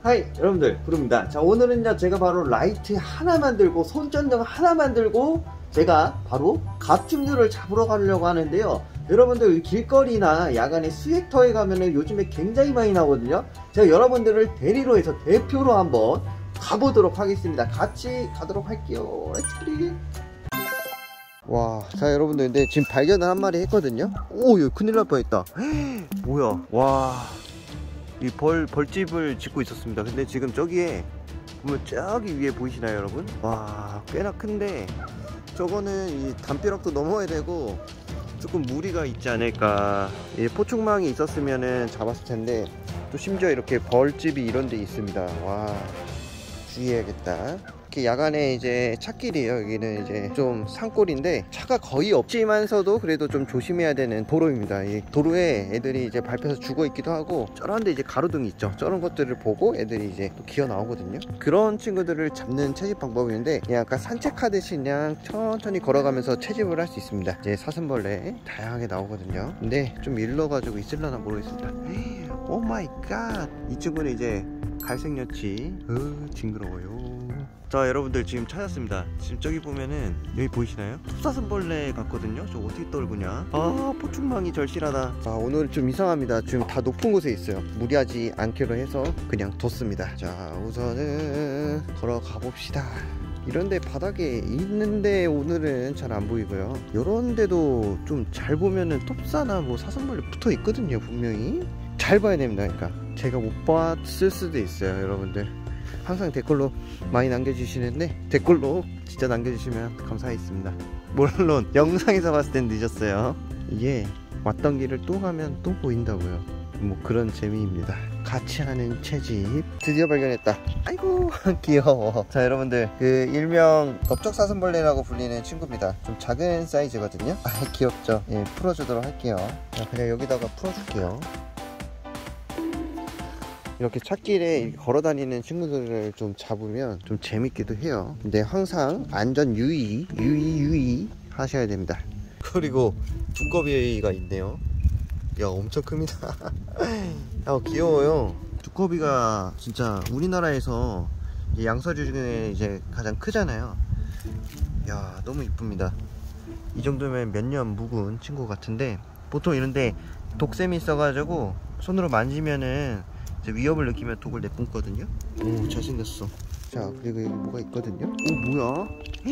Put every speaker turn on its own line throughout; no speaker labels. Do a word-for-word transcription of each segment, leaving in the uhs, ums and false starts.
하이 여러분들, 부릅니다. 자, 오늘은요 제가 바로 라이트 하나 만들고 손전등 하나 만들고 제가 바로 갑충류를 잡으러 가려고 하는데요. 여러분들 길거리나 야간에 수액터에 가면은 요즘에 굉장히 많이 나오거든요. 제가 여러분들을 대리로 해서 대표로 한번 가보도록 하겠습니다. 같이 가도록 할게요. 렛츠기. 와, 자 여러분들, 근데 지금 발견을 한 마리 했거든요. 오, 여기 큰일 날 뻔했다. 뭐야, 와, 이 벌, 벌집을 짓고 있었습니다. 근데 지금 저기에 보면 저기 위에 보이시나요 여러분? 와, 꽤나 큰데 저거는 이 담벼락도 넘어야 되고 조금 무리가 있지 않을까. 예, 포충망이 있었으면은 잡았을 텐데 또 심지어 이렇게 벌집이 이런 데 있습니다. 와, 주의해야겠다. 이렇게 야간에 이제 찻길이에요. 여기는 이제 좀 산골인데 차가 거의 없지만서도 그래도 좀 조심해야 되는 도로입니다. 이 도로에 애들이 이제 밟혀서 죽어 있기도 하고, 저런데 이제 가로등이 있죠. 저런 것들을 보고 애들이 이제 또 기어 나오거든요. 그런 친구들을 잡는 채집 방법인데, 그냥 아까 산책하듯이 그냥 천천히 걸어가면서 채집을 할 수 있습니다. 이제 사슴벌레 다양하게 나오거든요. 근데 좀 일러가지고 있을려나 모르겠습니다. 오 마이 갓, 이 친구는 이제 갈색여치. 으, 징그러워요. 자 여러분들, 지금 찾았습니다. 지금 저기 보면은 여기 보이시나요? 톱사슴벌레 같거든요. 저 어떻게 떨구냐. 아, 포충망이 절실하다. 아, 오늘 좀 이상합니다. 지금 다 높은 곳에 있어요. 무리하지 않기로 해서 그냥 뒀습니다. 자, 우선은 걸어가 봅시다. 이런데 바닥에 있는데 오늘은 잘 안 보이고요. 요런데도 좀 잘 보면은 톱사나 뭐 사슴벌레 붙어 있거든요. 분명히 잘 봐야 됩니다. 그러니까 제가 못 봤을 수도 있어요. 여러분들 항상 댓글로 많이 남겨주시는데 댓글로 진짜 남겨주시면 감사하겠습니다. 물론 영상에서 봤을 땐 늦었어요. 이게 왔던 길을 또 가면 또 보인다고요. 뭐 그런 재미입니다. 같이 하는 채집 드디어 발견했다. 아이고 귀여워. 자 여러분들, 그 일명 넓적사슴벌레라고 불리는 친구입니다. 좀 작은 사이즈거든요. 아, 귀엽죠. 예, 풀어주도록 할게요. 자, 그냥 여기다가 풀어줄게요. 이렇게 찻길에 걸어다니는 친구들을 좀 잡으면 좀 재밌기도 해요. 근데 항상 안전 유의 유의 유의 하셔야 됩니다. 그리고 두꺼비가 있네요. 야, 엄청 큽니다. 아, 귀여워요. 두꺼비가 진짜 우리나라에서 양서류 중에 이제 가장 크잖아요. 야, 너무 이쁩니다. 이 정도면 몇 년 묵은 친구 같은데, 보통 이런데 독샘이 있어가지고 손으로 만지면은 이제 위협을 느끼면 독을 내뿜거든요. 오, 잘생겼어. 자, 그리고 여기 뭐가 있거든요. 오, 뭐야?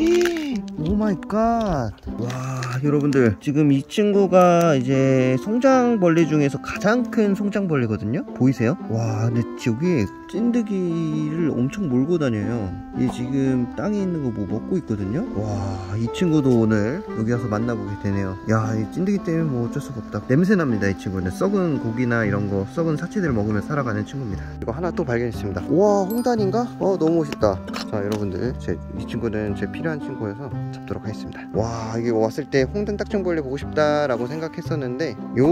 오 마이 갓. 와, 여러분들, 지금 이 친구가 이제 송장벌레 중에서 가장 큰 송장벌레거든요. 보이세요? 와, 근데 여기에 찐득이를 엄청 몰고 다녀요. 얘 지금 땅에 있는 거 뭐 먹고 있거든요. 와, 이 친구도 오늘 여기 와서 만나보게 되네요. 야, 이 찐득이 때문에 뭐 어쩔 수가 없다. 냄새 납니다. 이 친구는 썩은 고기나 이런 거, 썩은 사체들을 먹으며 살아가는 친구입니다. 이거 하나 또 발견했습니다. 우와, 홍단인가? 어, 너무 멋있다. 자 여러분들, 제, 이 친구는 제 필요한 친구여서 잡도록 하겠습니다. 와, 이게 왔을 때 홍단 딱정벌레 보고 싶다 라고 생각했었는데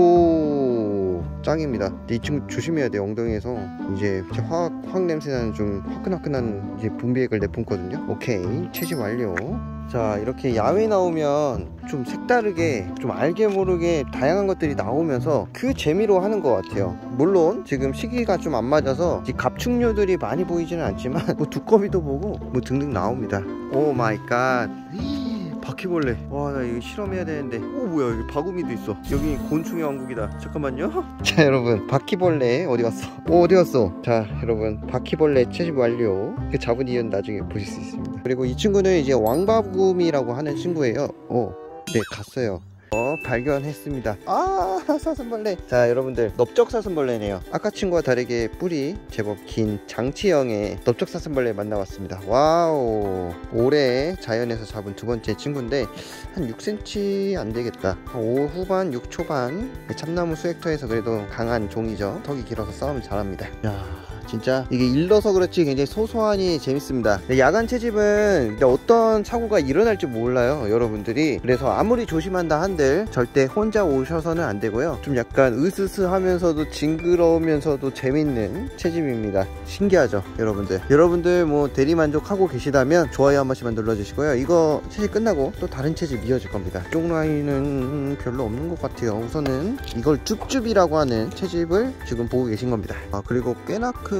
요 짱입니다. 이 친구 조심해야 돼요. 엉덩이에서 이제 화학, 화학 냄새나는 좀 화끈화끈한 이제 분비액을 내뿜거든요. 오케이, 채집 완료. 자, 이렇게 야외 나오면 좀 색다르게, 좀 알게 모르게 다양한 것들이 나오면서 그 재미로 하는 것 같아요. 물론 지금 시기가 좀 안 맞아서 갑충류들이 많이 보이지는 않지만 뭐 두꺼비도 보고 뭐 등등 나옵니다. 오 마이 갓. 바퀴벌레. 와, 나 이거 실험해야 되는데. 오, 뭐야, 여기 바구미도 있어. 여기 곤충의 왕국이다. 잠깐만요. 자 여러분, 바퀴벌레 어디 갔어? 오, 어디 갔어? 자 여러분, 바퀴벌레 채집 완료. 그 잡은 이유는 나중에 보실 수 있습니다. 그리고 이 친구는 이제 왕바구미라고 하는 친구예요. 오, 네, 갔어요. 어, 발견했습니다. 아, 사슴벌레. 자 여러분들, 넓적사슴벌레네요. 아까 친구와 다르게 뿔이 제법 긴 장치형의 넓적사슴벌레 만나봤습니다. 와우, 올해 자연에서 잡은 두 번째 친구인데 한 육 센티미터 안 되겠다. 오 후반 육 초반. 참나무 수액터에서 그래도 강한 종이죠. 턱이 길어서 싸움을 잘합니다. 야, 진짜 이게 일러서 그렇지 굉장히 소소하니 재밌습니다. 야간 채집은 어떤 사고가 일어날지 몰라요, 여러분들이. 그래서 아무리 조심한다 한들 절대 혼자 오셔서는 안 되고요. 좀 약간 으스스하면서도 징그러우면서도 재밌는 채집입니다. 신기하죠 여러분들. 여러분들 뭐 대리만족하고 계시다면 좋아요 한 번씩만 눌러주시고요. 이거 채집 끝나고 또 다른 채집 이어질 겁니다. 이쪽 라인은 별로 없는 것 같아요. 우선은 이걸 쭈쭈비라고 하는 채집을 지금 보고 계신 겁니다. 아, 그리고 꽤나 큰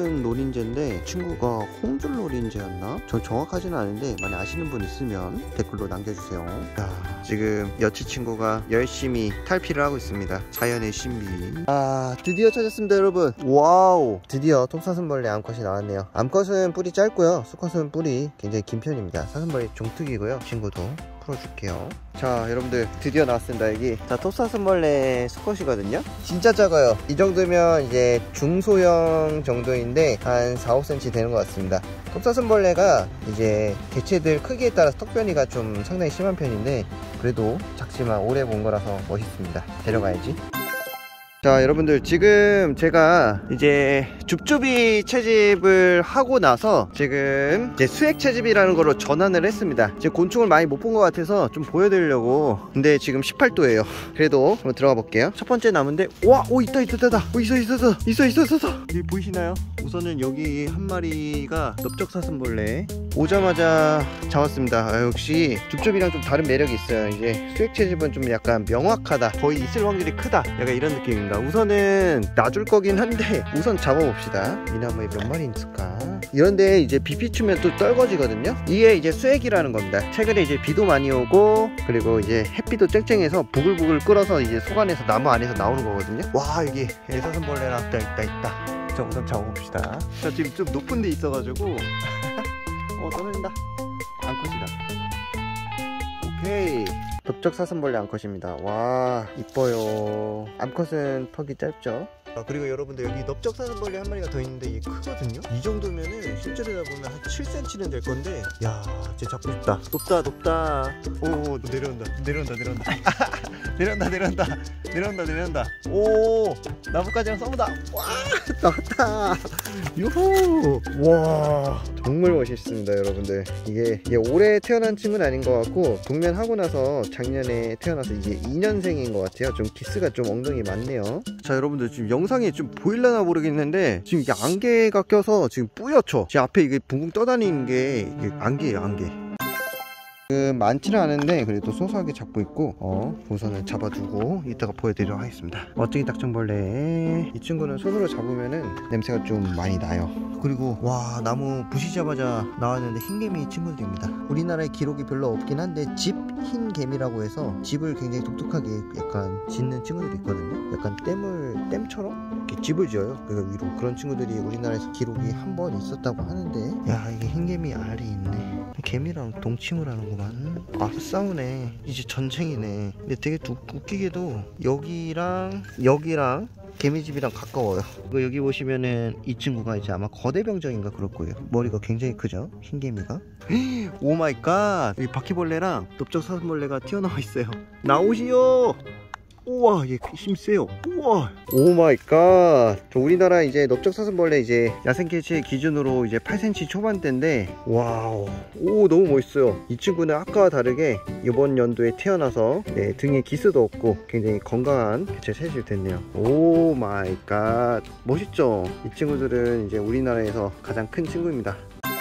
모르는 노린재인데 친구가 홍줄 노린재였나? 전 정확하지는 않은데 만약 아시는 분 있으면 댓글로 남겨주세요. 야, 지금 여치 친구가 열심히 탈피를 하고 있습니다. 자연의 신비. 아, 드디어 찾았습니다 여러분. 와우, 드디어 톱사슴벌레 암컷이 나왔네요. 암컷은 뿔이 짧고요, 수컷은 뿔이 굉장히 긴 편입니다. 사슴벌레 종특이고요. 친구도 풀어줄게요. 자, 여러분들 드디어 나왔습니다. 여기 자, 톱사슴벌레 수컷이거든요. 진짜 작아요. 이 정도면 이제 중소형 정도인데 한 사, 오 센티미터 되는 것 같습니다. 톱사슴벌레가 이제 개체들 크기에 따라서 턱변이가 좀 상당히 심한 편인데 그래도 작지만 오래 본 거라서 멋있습니다. 데려가야지. 자, 여러분들 지금 제가 이제 줍줍이 채집을 하고 나서 지금 이제 수액 채집이라는 걸로 전환을 했습니다. 지금 곤충을 많이 못 본 것 같아서 좀 보여드리려고. 근데 지금 십팔 도예요 그래도 한번 들어가 볼게요. 첫 번째 나무인데, 와, 오, 있다 있다 있다. 오, 있어 있어 있어 있어 있어 있어. 여기 보이시나요? 우선은 여기 한 마리가 넓적사슴벌레 오자마자 잡았습니다. 아, 역시 줍줍이랑 좀 다른 매력이 있어요. 이제 수액 채집은 좀 약간 명확하다, 거의 있을 확률이 크다, 약간 이런 느낌입니다. 우선은 놔줄 거긴 한데 우선 잡아봅시다. 이 나무에 몇 마리 있을까? 이런데 이제 비 비추면 또 떨궈지거든요. 이게 이제 수액이라는 겁니다. 최근에 이제 비도 많이 오고 그리고 이제 햇빛도 쨍쨍해서 부글부글 끓어서 이제 속안에서 나무 안에서 나오는 거거든요. 와, 여기 애사슴벌레랑 있다 있다 있다. 자, 우선 잡아봅시다. 자, 지금 좀 높은 데 있어가지고 어, 떠내린다. 암컷이다. 오케이, 넓적사슴벌레 암컷입니다. 와, 이뻐요. 암컷은 턱이 짧죠. 아, 그리고 여러분들 여기 넓적사슴벌레 한 마리가 더 있는데 이게 크거든요. 이 정도면은 실제로 잡으면 한 칠 센티미터는 될 건데, 야, 진짜 잡고 싶다. 높다 높다. 오, 내려온다 내려온다 내려온다. 내려온다 내려온다 내려온다 내려온다. 오, 나뭇가지랑 써보다. 와, 나왔다. 유후. 와, 정말 멋있습니다 여러분들. 이게, 이게 올해 태어난 친구는 아닌 것 같고 동면하고 나서 작년에 태어나서 이제 이 년생인 것 같아요. 좀 기스가 좀 엉덩이 많네요. 자, 여러분들 지금 영상에 좀 보일려나 모르겠는데 지금 이게 안개가 껴서 지금 뿌옇죠. 지금 앞에 이게 붕붕 떠다니는 게 이게 안개예요, 안개. 그 많지는 않은데 그래도 소소하게 잡고 있고, 어, 우선은 잡아두고 이따가 보여드리도록 하겠습니다. 멋쟁이 딱정벌레. 이 친구는 손으로 잡으면은 냄새가 좀 많이 나요. 그리고 와, 나무 부시자마자 나왔는데 흰개미 친구들입니다. 우리나라에 기록이 별로 없긴 한데 집 흰개미라고 해서 집을 굉장히 독특하게 약간 짓는 친구들이 있거든요. 약간 댐을 댐처럼 이렇게 집을 지어요. 그러니까 위로. 그런 친구들이 우리나라에서 기록이 한 번 있었다고 하는데, 야, 이게 흰개미 알이 있네. 개미랑 동침을 하는구만. 아, 싸우네. 이제 전쟁이네. 근데 되게 웃기게도 여기랑 여기랑 개미집이랑 가까워요. 여기 보시면은 이 친구가 이제 아마 거대병정인가 그럴 거예요. 머리가 굉장히 크죠, 흰개미가. 오 마이 갓, 여기 바퀴벌레랑 넓적사슴벌레가 튀어나와 있어요. 나오시오. 우와, 얘 힘 세요. 우와, 오 마이 갓. 우리나라 이제 넓적사슴벌레 이제 야생개체 기준으로 이제 팔 센티미터 초반대인데, 와우, 오, 너무 멋있어요. 이 친구는 아까와 다르게 이번 연도에 태어나서 네, 등에 기스도 없고 굉장히 건강한 개체 셋이 됐네요. 오 마이 갓, 멋있죠. 이 친구들은 이제 우리나라에서 가장 큰 친구입니다.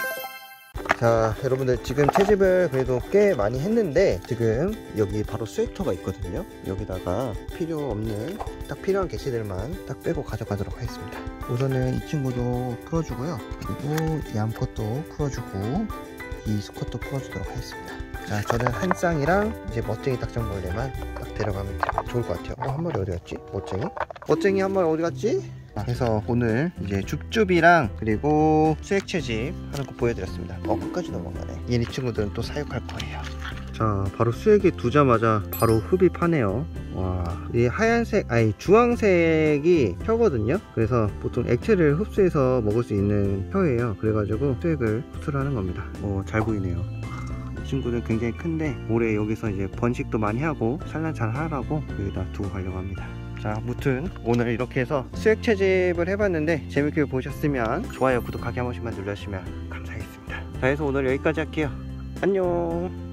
자, 여러분들 지금 채집을 그래도 꽤 많이 했는데 지금 여기 바로 수액터가 있거든요. 여기다가 필요 없는 딱 필요한 개체들만 딱 빼고 가져가도록 하겠습니다. 우선은 이 친구도 풀어주고요. 그리고 이 암컷도 풀어주고 이 수컷도 풀어주도록 하겠습니다. 자, 저는 한 쌍이랑 이제 멋쟁이 딱정벌레만 딱 데려가면 좋을 것 같아요. 어, 한 마리 어디 갔지? 멋쟁이? 멋쟁이 한 마리 어디 갔지? 그래서 오늘 이제 줍줍이랑 그리고 수액 채집 하는 거 보여드렸습니다. 어, 끝까지 넘어가네. 얘네 친구들은 또 사육할 거예요. 자, 바로 수액에 두자마자 바로 흡입하네요. 와, 이 하얀색, 아니 주황색이 혀거든요. 그래서 보통 액체를 흡수해서 먹을 수 있는 혀예요. 그래가지고 수액을 흡수를 하는 겁니다. 어, 잘 보이네요. 이 친구는 굉장히 큰데 올해 여기서 이제 번식도 많이 하고 산란 잘 하라고 여기다 두고 가려고 합니다. 자, 아무튼 오늘 이렇게 해서 수액 채집을 해봤는데 재밌게 보셨으면 좋아요, 구독하기 한 번씩만 눌러주시면 감사하겠습니다. 자, 그래서 오늘 여기까지 할게요. 안녕.